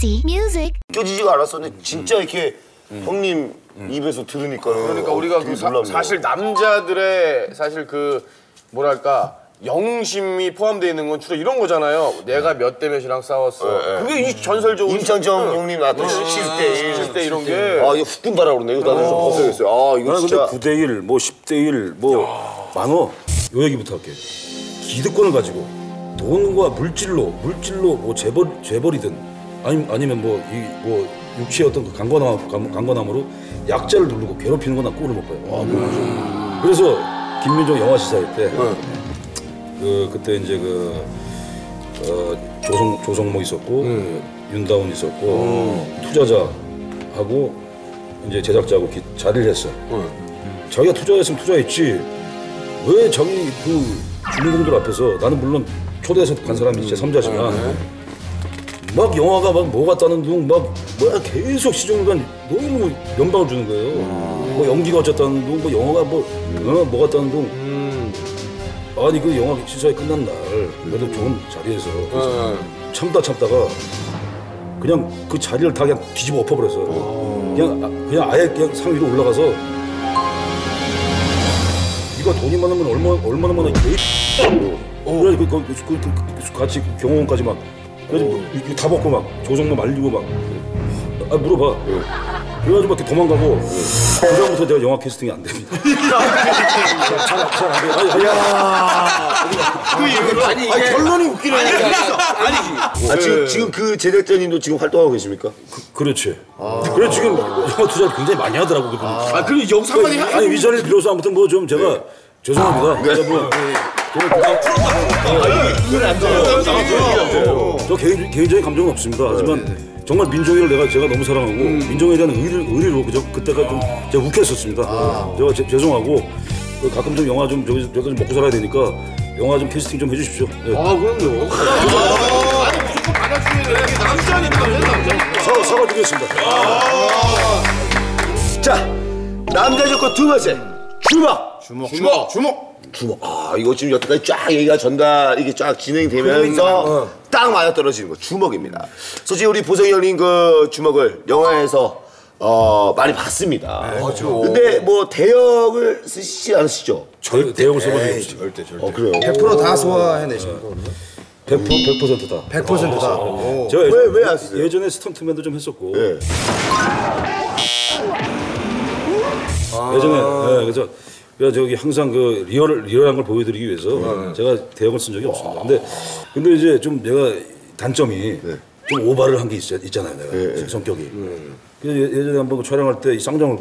Easy Music. 껴지지가 않았었는데 진짜 이렇게 형님 입에서 들으니까는 그러니까 우리가 사실 남자들의 사실 그 뭐랄까 영심이 포함되어 있는 건 주로 이런 거잖아요. 내가 몇 대 몇이랑 싸웠어. 그게 이 전설적으로 임창정 형님 나왔던 7대1 이런 게. 아 이거 훅 분발하고 그러네. 이거 나는 좀 벗어야겠어요. 아 이거 나는 진짜. 근데 9대1, 뭐 10대1, 뭐 만호 요 얘기부터 할게. 기득권을 가지고 돈과 물질로 뭐 재벌이든 아니면 뭐 육체의 어떤 그 강건함으로 약자를 누르고 괴롭히는 건 난 꼴을 못 봐요. 그래서 김민종 영화 시사회 때 그때 이제 조성모 있었고 윤다운 있었고 투자자하고 이제 제작자하고 자리를 했어. 자기가 투자했으면 투자했지. 왜 자기 그 주민공들 앞에서 나는 물론 초대해서 간 사람이 제 3자지만 막 영화가 막 뭐 같다는 둥 막 뭐야 계속 시종일관 너무 연방을 주는 거예요. 뭐 연기가 어쨌다는 둥 뭐 영화가 뭐 같다는 둥. 아니 그 영화 시사회 끝난 날 그래도 좋은 자리에서 참다가 그냥 그 자리를 다 그냥 뒤집어 엎어버려서 그냥 아예 그냥 상 위로 올라가서 네가 돈이 많으면 얼마나 많아 그래 그 같이 경호원까지 막 그래서 이렇게 다 벗고 막 조성모 말리고 막 물어봐. 그래가지고 막 이렇게 도망가고 그다음부터 내가 영화 캐스팅이 안 됩니다. 잘 안 돼. 그 이유로 아니 결론이 웃기네. 아니지. 지금 그 제작자님도 지금 활동하고 계십니까? 그렇지. 그래 지금 영화 투자를 굉장히 많이 하더라고. 그럼 여기서 한마디 해? 아니 이 자리를 빌어서 아무튼 뭐 좀 제가 죄송합니다. 저 개인적인 감정은 없습니다. 하지만 정말 민종이를 제가 너무 사랑하고 민종에 대한 의리로 그때가 좀 제가 욱했었습니다. 제가 죄송하고 가끔 좀 영화 좀 저도 좀 먹고 살아야 되니까 영화 좀 캐스팅 좀 해주십시오. 네. 그럼요. 무조건 받아주면 돼. 남자니까. 사과드리겠습니다. 자 남자 조건 두 번째 주먹. 아 이거 지금 여태까지 쫙 얘기가 이게 쫙 진행되면서 딱 맞아 떨어지는 거 주먹입니다. 솔직히 우리 보성이 형님 그 주먹을 영화에서 많이 봤습니다. 근데 뭐 대역을 쓰시지 않으시죠? 대역을 써본 적이 없죠. 절대. 그래요? 100% 다 소화해내시는 거. 100%다. 100%다. 제가 왜 안 쓰세요? 예전에 스턴트맨도 좀 했었고. 네. 예전에 그래서 저기 항상 그 리얼한 걸 보여드리기 위해서 제가 대역을 쓴 적이 없습니다. 근데 이제 좀 내가 단점이 좀 오바를 한 게 있잖아요. 내가 성격이. 그래서 예전에 한번 촬영할 때 이 쌍정을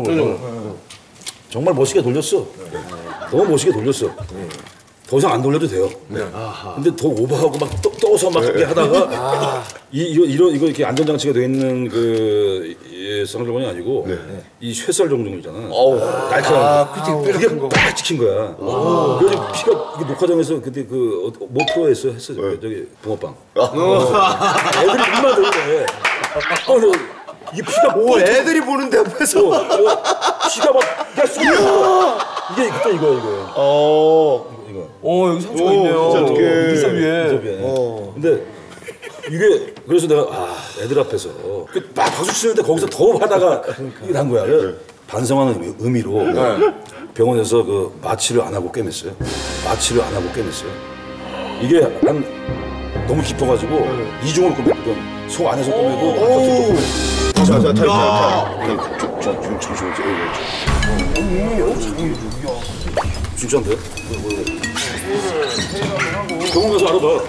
정말 멋있게 돌렸어. 너무 멋있게 돌렸어. 더 이상 안 돌려도 돼요. 근데 더 오버하고 막 떠서 막 이렇게 하다가 이거 이렇게 안전장치가 돼 있는 그 쌍정이 아니고 이 쇠살 정종 있잖아. 날카로운 그게 빡 찍힌 거야. 그래서 피가 녹화장에서 그때 모 프로에서 했어요. 저기 붕어빵. 애들이 얼마나 들는데 이게 피가 애들이 보는데 옆에서 피가 막 이게 그때 이거예요. 여기 상처가 있네요. 눈썹 위에. 근데 이게 그래서 내가 애들 앞에서 막 박수 치는데 거기서 더 하다가 이게 난 거야. 반성하는 의미로 병원에서 그 마취를 안 하고 꿰맸어요. 이게 너무 깊어가지고 이중으로 꿰맸거든. 속 안에서 꿰매고 진짜인데? 병원 가서 알아봐.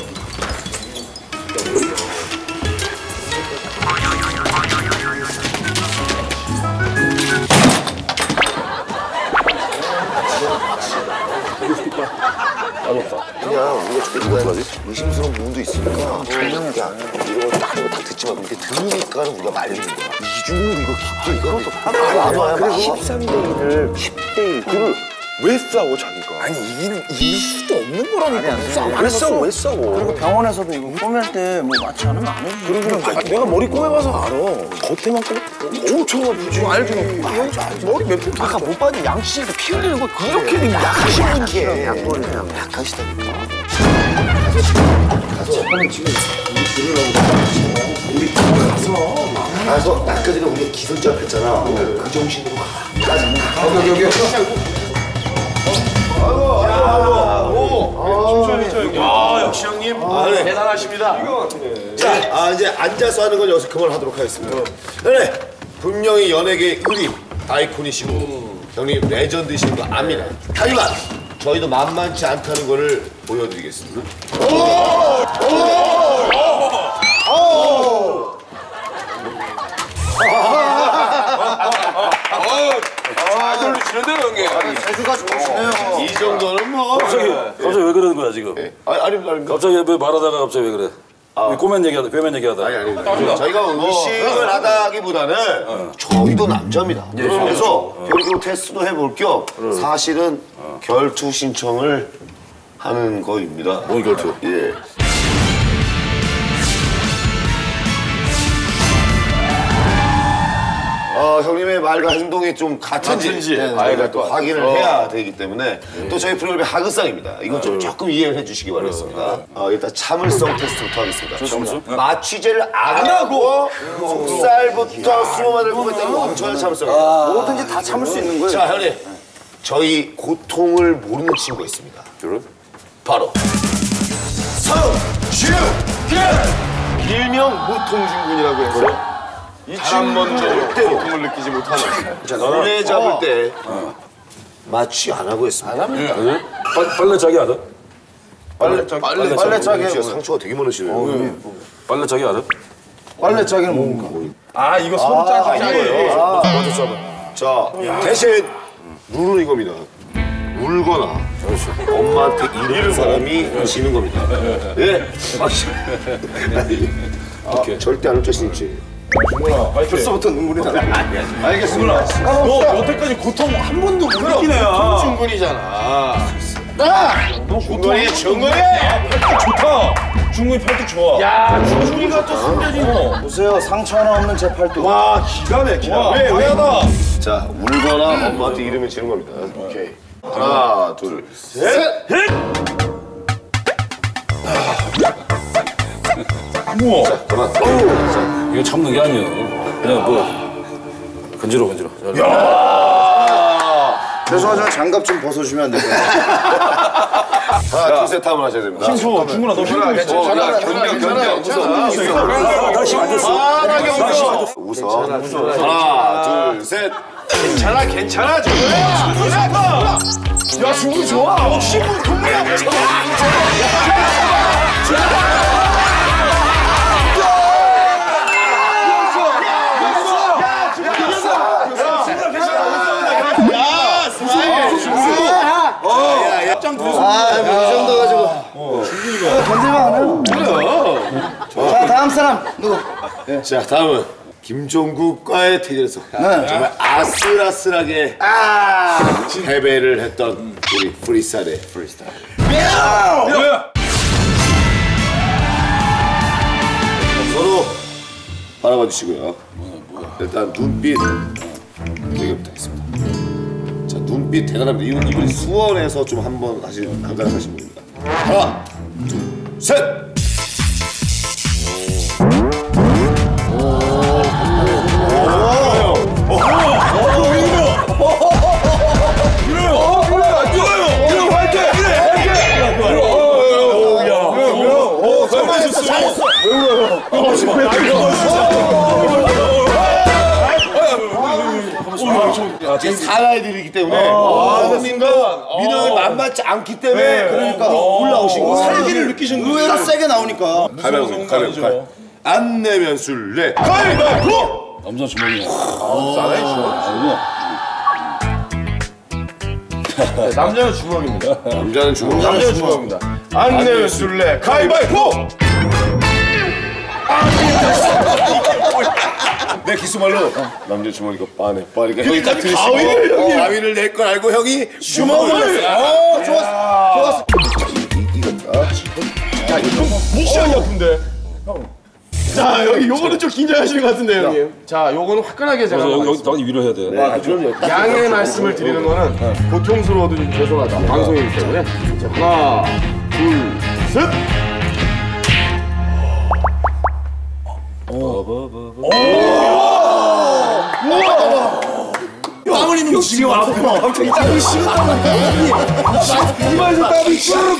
그냥 우리가 죽겠다 의심스러운 부분도 있으니까 듣는 게 아니라 이거 다 듣지만 근데 들으니까는 우리가 말리는 거야. 이중으로 이거 깊게 이것도 나도 그리고 13대1을 10대1 그걸 왜 싸워 자기가? 아니 이길 수도 없는 거라니까. 왜 싸워? 그리고 병원에서도 이거 꾸밀 때 뭐 마취 안 하면 안 해주지. 그리고 내가 머리 꼬매봐서 알아. 겉에만 꼬매 엄청 아프지. 알죠. 머리 몇 개. 아까 못 봤는데 양치에서 피 흘리는 거 그렇게 약하신 게 약하시다니까. 형은 지금 가서 아까 전에 우리가 기선제압 했잖아. 그 정신으로 가. 여기. 역시 형님 대단하십니다. 자, 이제 앉아서 하는 건 여기서 그만하도록 하겠습니다. 네, 분명히 연예계 1위 아이콘이시고 형님 레전드이신 거 압니다. 하지만 저희도 만만치 않다는 거를 보여드리겠습니다. 돌리시는데요 형님. 재주가 좋으시네요. 이 정도는 뭐. 갑자기 왜 그러는 거야 지금? 아닙니다. 갑자기 왜 말하다가 갑자기 왜 그래? 꼬맨 얘기하다. 아니. 저희가 의식을 하다기보다는 저희도 남자입니다. 그래서 결국 테스트도 해볼 겸 사실은 결투 신청을 하는 거입니다. 뭔 결투? 예. 형님의 말과 행동이 좀 같은지 저희가 또 확인을 해야 되기 때문에 또 저희 프로그램이 하극상입니다. 이건 좀 조금 이해를 해주시기 바라겠습니다. 일단 참을성 테스트부터 하겠습니다. 마취제를 안 하고 속살부터 수모만을 보겠다는 엄청난 참을성입니다. 뭐든지 다 참을 수 있는 거예요. 자, 형님. 저희 고통을 모르는 친구가 있습니다. 바로 성준현! 일명 무통중군이라고 해서 이 친구는 절대로 고통을 느끼지 못하는. 자, 노래 잡을 때 마취 안 하고 했습니다. 빨래 짜기 알아? 빨래 짜기 상처가 되게 많으시네요. 빨래 짜기 알아? 빨래 짜기는 뭡니까? 아 이거 손 짜기 거예요. 자, 대신 룰은 이겁니다. 울거나 엄마한테 이르는 사람이 지는 겁니다. 예? 절대 안 올 자신 있지? 벌써부터 눈물이 나. 알겠습니다. 너 여태까지 고통 한 번도 못 느끼네. 중군이잖아. 너 고통이 중군이? 좋다. 중국이 팔뚝 좋아. 야 중군이가 또 숨겨진. 보세요, 상처 하나 없는 제 팔뚝. 와 기가 막히다. 왜 하다? 자, 울거나 엄마한테 이르면 지는 겁니다. 오케이. 하나, 둘, 셋! 우와. 자, 그만. 이거 참는 게 아니야. 그냥 뭐 건지러. 죄송하지만 장갑 좀 벗어주면 안 될까요? 하나, 둘, 셋 하면 하셔야 됩니다. 힘줘. 중국아 너 힘들어. 다시 맞았어. 웃어. 하나, 둘, 셋. 괜찮아 중군아. 야 중군 좋아. 역시 무통이야. 이 정도 가지고. 견딜만 하네요. 자, 다음 사람 누구? 자, 다음은 김종국과의 대결에서 정말 아슬아슬하게 패배를 했던 우리 프리스타일의 프리스타일. 서로 바라봐 주시고요. 일단 눈빛 대결부터 하겠습니다. 자, 눈빛 대단합니다. 이분이 수원에서 좀 한번 한가하신 분입니다. 하나, 둘, 셋! 제 사나이들이기 때문에 형님과 민영이 만만치 않기 때문에 그러니까 올라오신 거 살기를 느끼신 거예요. 의외로 세게 나오니까. 가면 안 내면 술래 가위바위보. 남자 주먹이야. 남자는 주먹입니다. 남자는 주먹. 남자는 주먹입니다. 안 내면 술래 가위바위보. 내 기수말로 남자 주먹이가 빠네 빠니까 형이 딱 들으시고 가위를 낼 걸 알고 형이 주먹을 좋았어. 야 이거 미션이 아픈데. 자 여기 요거는 좀 긴장하시는 것 같은데요 형님. 자 요거는 화끈하게 제가 여기 딱 위로 해야 돼. 양해 말씀을 드리는 거는 고통스러워도 좀 죄송하다. 방송이기 때문에. 자 하나 둘 셋. 땀 흘리는 거 지금 아파. 갑자기 땀이 식었다고. 이마에서 땀이 슈르륵.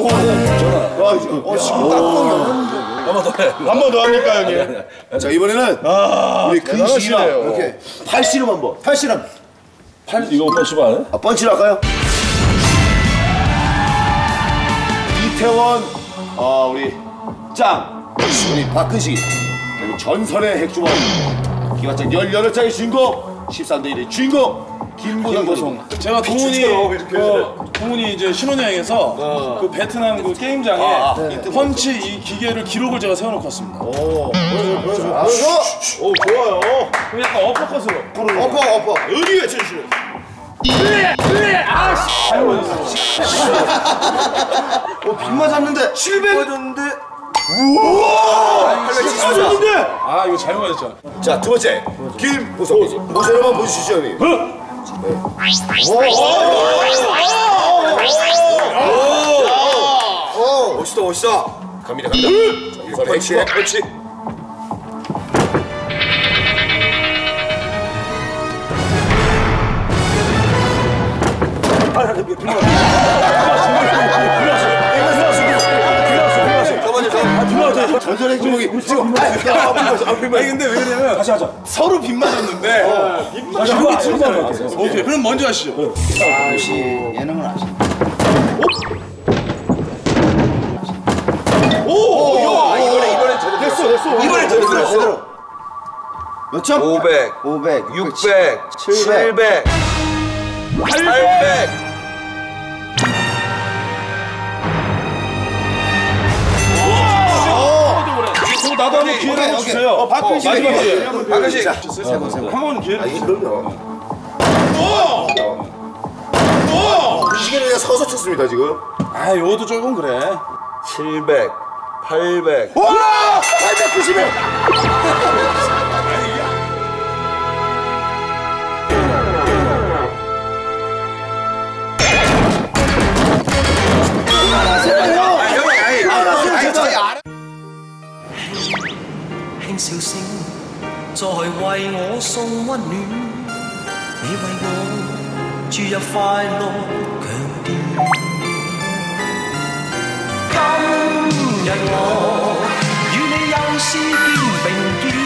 지금 땀 한 번 더 합니까 형님? 자 이번에는 우리 근식이랑 이렇게 팔씨름 한번. 팔씨름. 이거 펀치바 안 해? 펀치를 할까요? 이태원 우리 짱 우리 박근식 그리고 전설의 핵주먹 기관장 18장의 주인공 13대 1의 주인공 김보성. 제가 동훈이 이제 신혼여행에서 그 베트남 그 게임장에 펀치 이 기계를 기록을 제가 세워놓고 왔습니다. 좋아요. 그럼 약간 어퍼컷으로. 엎어 의리 외쳐주시오. 빗 맞았는데. 700 맞았는데. 아 이거 잘못 맞았잖아. 자 두 번째 김보성 모션 한번 보여주시죠 형님. 멋있다. 갑니다. 전설의 핵주먹 펀치. 전설의 핵주먹이 지금 아니 근데 왜 그러냐면 다시 하자. 서로 빗 맞았는데 기록이 틀리잖아요. 오케이 그럼 먼저 하시죠. 예능은 아시. 이번에 제대로. 몇 점? 500, 500, 600, 700, 700, 800. 나도 한번 기회를 한번 주세요. 박근식. 마지막 기회. 박근식. 한번 기회를 주세요. 이 시계는 그냥 서서 쳤습니다 지금. 아 이것도 조금 그래. 700, 800. 891. 輕笑聲，再為我送溫暖。你為我注入快樂強電。今日我與你又試肩並肩，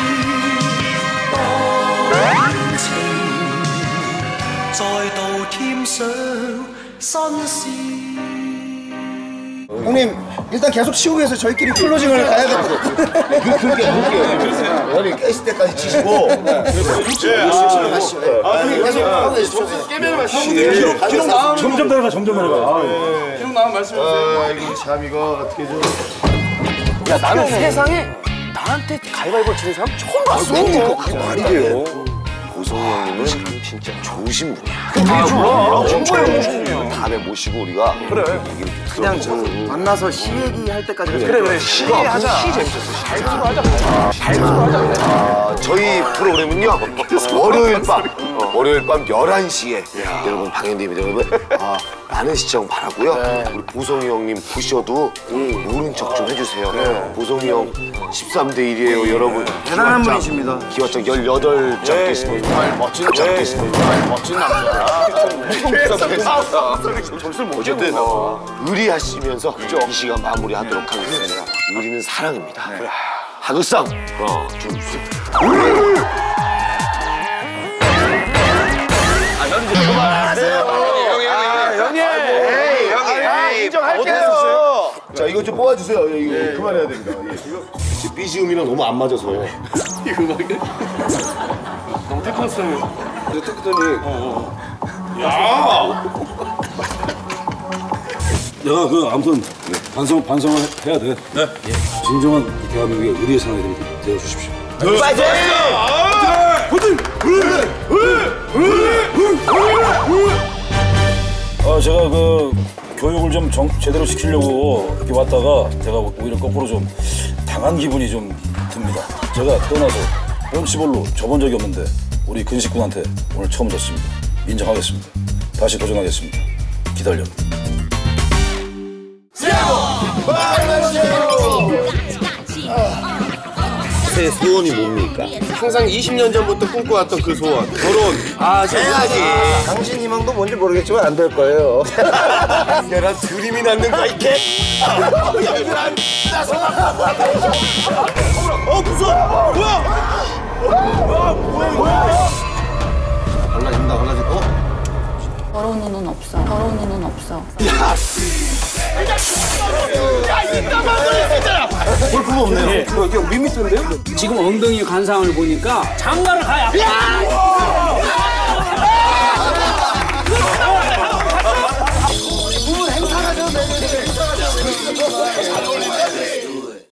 當情再度添上新鮮。 형님 일단 계속 치고 계서 저희끼리 클로징을 가야 될 것 같아요. 그렇게 형님 깼을 때까지 치시고. 형님 계속 하고 계십시오. 깨면 마시고. 기록 나오면 점점 내려가. 기록 나오면 말씀해주세요. 이거 참 이거 어떻게 좀. 야 나는 세상에 나한테 가위바위보 치는 사람 처음 봤어. 그게 말이 돼요. 보성이 형님은 진짜 좋으신 분이야. 다음에 모시고 우리가 얘기를 그냥 저 만나서 시 얘기할 때까지. 그래 시 하자. 시 재밌었어. 발표로 하자. 발표로 하자. 저희 프로그램은요 월요일 밤 11시에 여러분 방영됩니다. 여러분 많은 시청 바라고요. 우리 보성이 형님 보셔도 모른 척 좀 해주세요. 보성이 형 13대 1이에요 여러분. 대단한 분이십니다. 기와장 18장 계십니다. 멋진 남자. 어쨌든 의리하시면서 이 시간 마무리하도록 하겠습니다. 우리는 사랑입니다. 하극상 하나 둘 셋. 형님. 인정할게요. 자 이거 좀 뽑아주세요. 이거 그만해야 됩니다. 이거 BGM이랑 너무 안 맞아서. 너무 테크노스타일. 내가 아무튼 반성을 해야 돼. 네. 진정한 이 대한민국의 의리의 사나이들이 되어 주십시오. 제가 그 교육을 좀 제대로 시키려고 이렇게 왔다가 제가 오히려 거꾸로 좀 당한 기분이 좀 듭니다. 제가 떠나서 펀치볼로 져본 적이 없는데 우리 근식군한테 오늘 처음 졌습니다. 인정하겠습니다. 다시 도전하겠습니다. 기다려. 당신의 소원이 뭡니까? 항상 20년 전부터 꿈꿔왔던 그 소원. 결혼. 아, 해야지. 당신 희망도 뭔지 모르겠지만 안 될 거예요. 야, 난 드림이 낳는 거야, 이게? 무서워. 뭐야? 갈라진다, 갈라진다. 더러운 눈은 없어. 더러운 눈은 없어. 볼품 없네요. 이게 밋밋한데요? 지금 엉덩이 관상을 보니까 장가를 가야.